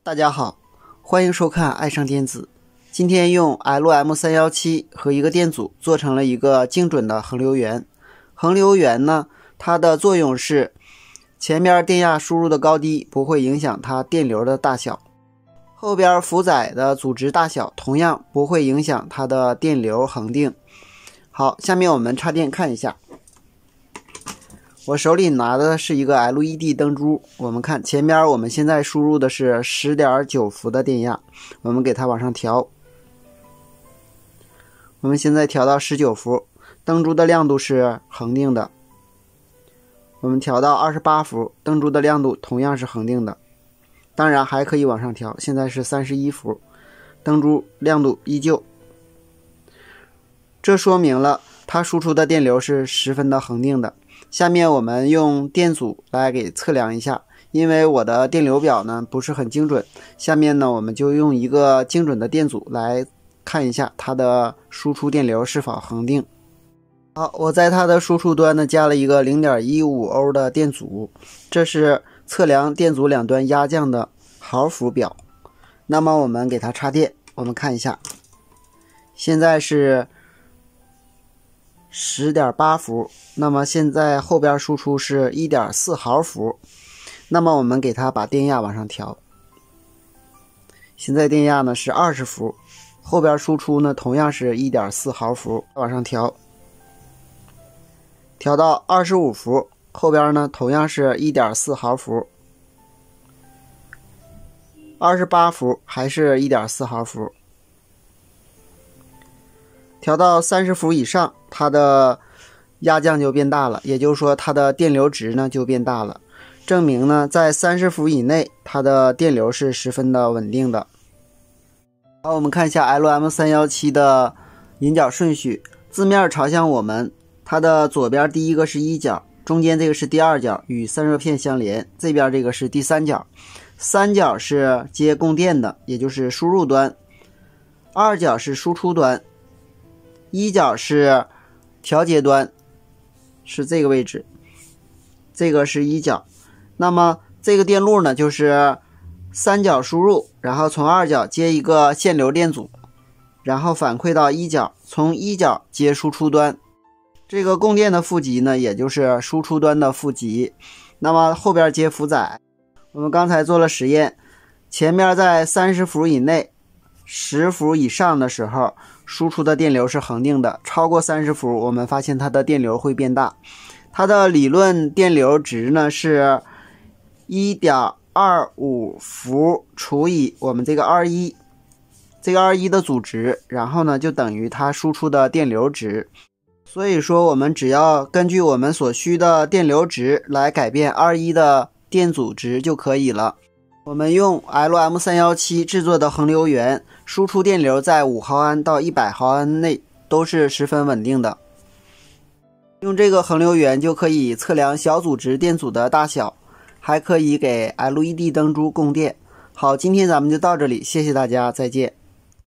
大家好，欢迎收看爱上电子。今天用 LM317和一个电阻做成了一个精准的恒流源。恒流源呢，它的作用是前边电压输入的高低不会影响它电流的大小，后边负载的阻值大小同样不会影响它的电流恒定。好，下面我们插电看一下。我手里拿的是一个 LED 灯珠，我们看前边我们现在输入的是 10.9 伏的电压，我们给它往上调。我们现在调到19伏，灯珠的亮度是恒定的。我们调到28伏，灯珠的亮度同样是恒定的。当然还可以往上调，现在是31伏，灯珠亮度依旧。这说明了它输出的电流是十分的恒定的。下面我们用电阻来给测量一下，因为我的电流表呢不是很精准，下面呢我们就用一个精准的电阻来看一下它的输出电流是否恒定。好，我在它的输出端呢加了一个 0.15 欧的电阻，这是测量电阻两端压降的毫伏表。那么我们给它插电，我们看一下，现在是10.8伏，那么现在后边输出是 1.4 毫伏，那么我们给它把电压往上调。现在电压呢是20伏，后边输出呢同样是 1.4 毫伏，往上调，调到25伏，后边呢同样是 1.4 毫伏，28伏还是 1.4 毫伏。调到30伏以上，它的压降就变大了，也就是说它的电流值呢就变大了，证明呢在30伏以内它的电流是十分的稳定的。好，我们看一下 LM317 的引脚顺序，字面朝向我们，它的左边第一个是一角，中间这个是第二角与散热片相连，这边这个是第三角，三角是接供电的，也就是输入端，二角是输出端，一角是调节端，是这个位置，这个是一角。那么这个电路呢就是三角输入，然后从二角接一个限流电阻，然后反馈到一角，从一角接输出端，这个供电的负极呢也就是输出端的负极。那么后边接负载，我们刚才做了实验，前面在30伏以内10伏以上的时候，输出的电流是恒定的，超过30伏我们发现它的电流会变大。它的理论电流值呢是 1.25 伏除以我们这个21，这个21的阻值，然后呢就等于它输出的电流值。所以说我们只要根据我们所需的电流值来改变21的电阻值就可以了。我们用 LM317 制作的恒流源，输出电流在5毫安到100毫安内都是十分稳定的。用这个恒流源就可以测量小阻值电阻的大小，还可以给 LED 灯珠供电。好，今天咱们就到这里，谢谢大家，再见。